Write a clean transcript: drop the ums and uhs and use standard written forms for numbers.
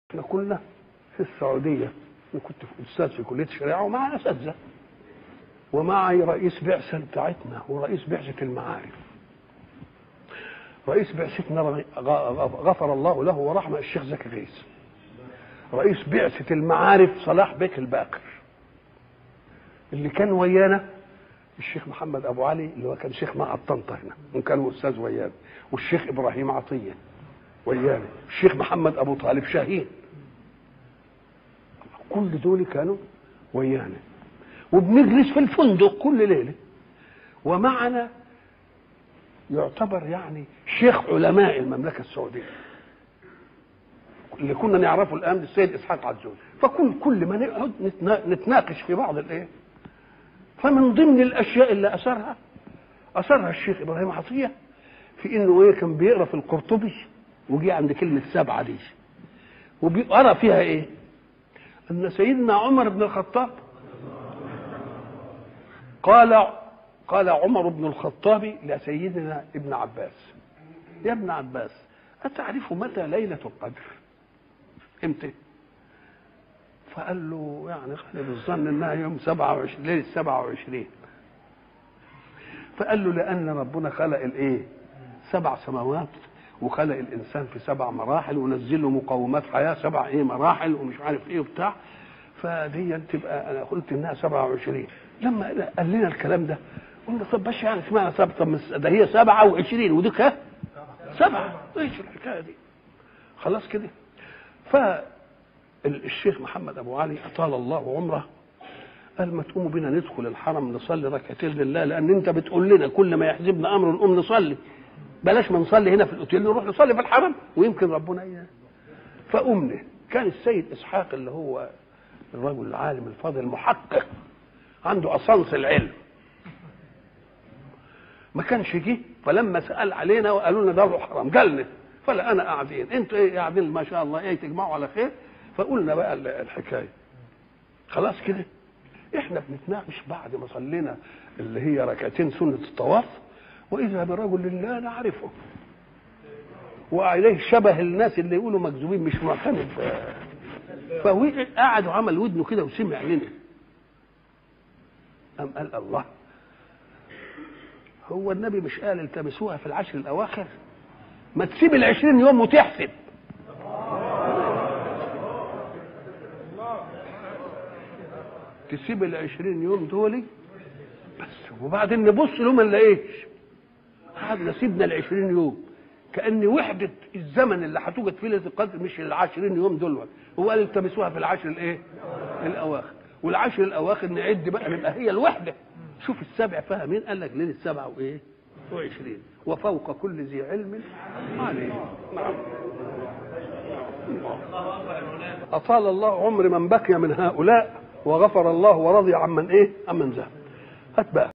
احنا كنا في السعودية، أنا كنت أستاذ في كلية الشريعة ومع أساتذة ومعي رئيس بعثة بتاعتنا ورئيس بعثة المعارف. رئيس بعثتنا غفر الله له ورحمه الشيخ زكي غيث. رئيس بعثة المعارف صلاح بيك الباقر. اللي كان ويانا الشيخ محمد أبو علي اللي هو كان شيخ معهد طنطا هنا وكان أستاذ ويانا، والشيخ إبراهيم عطية ويانا، الشيخ محمد أبو طالب شاهين. كل دول كانوا ويانا وبنجلس في الفندق كل ليلة، ومعنا يعتبر يعني شيخ علماء المملكة السعودية اللي كنا نعرفه الآن السيد إسحاق عزوز. فكل ما نقعد نتناقش في بعض الإيه، فمن ضمن الأشياء اللي أثرها الشيخ إبراهيم عطية في إنه إيه، كان بيقرأ في القرطبي وجي عند كلمة سبعة دي وبيقرأ فيها إيه، أن سيدنا عمر بن الخطاب قال عمر بن الخطاب لسيدنا ابن عباس: يا ابن عباس، أتعرف متى ليلة القدر؟ امتى؟ فقال له يعني غالب الظن انها يوم 27 ليله 27. فقال له لان ربنا خلق الايه؟ 7 سماوات وخلق الانسان في 7 مراحل ونزل له مقومات حياه 7 ايه مراحل ومش عارف ايه وبتاع، فدي تبقى انا قلت انها 27. لما قال لنا الكلام ده قلنا طب باش يعني اسمها 7، طب ده هي 27 ودي 7، ايش الحكايه دي؟ خلاص كده. فالشيخ محمد ابو علي اطال الله عمره قال ما تقوموا بينا ندخل الحرم نصلي ركعتين لله، لان انت بتقول لنا كل ما يحزبنا امر نقوم نصلي، بلاش ما نصلي هنا في الاوتيل نروح نصلي في الحرم ويمكن ربنا اياه. فقمنا. كان السيد اسحاق اللي هو الرجل العالم الفاضل المحقق عنده اصنص العلم ما كانش جه، فلما سال علينا وقالوا لنا ده حرام قالنا، فلا انا قاعدين انتوا ايه قاعدين ما شاء الله ايه تجمعوا على خير. فقلنا بقى الحكايه خلاص كده. احنا بنتناقش بعد ما صلينا اللي هي ركعتين سنه الطواف، واذا برجل لا نعرفه وعليه شبه الناس اللي يقولوا مكذوبين مش معتمد، فوقع قعد وعمل ودنه كده وسمع لنا. قام قال الله، هو النبي مش قال التمسوها في العشر الاواخر؟ ما تسيب 20 يوم وتحسب. تسيب 20 يوم دولي بس وبعدين نبص لهم ما نلاقيش. قعدنا سيبنا 20 يوم كأن وحدة الزمن اللي هتوجد فيه ليلة القدر مش 20 يوم دول. هو قال التمسوها في العشر الايه؟ الاواخر، والعشر الاواخر نعد بقى نبقى هي الوحدة. شوف السبع فيها مين؟ قال لك ليلة 27 وفوق كل ذي علم عليه. نعم. أطال الله عمر من بقي من هؤلاء وغفر الله ورضي عمن ايه؟ عمن ذهب. هات بقى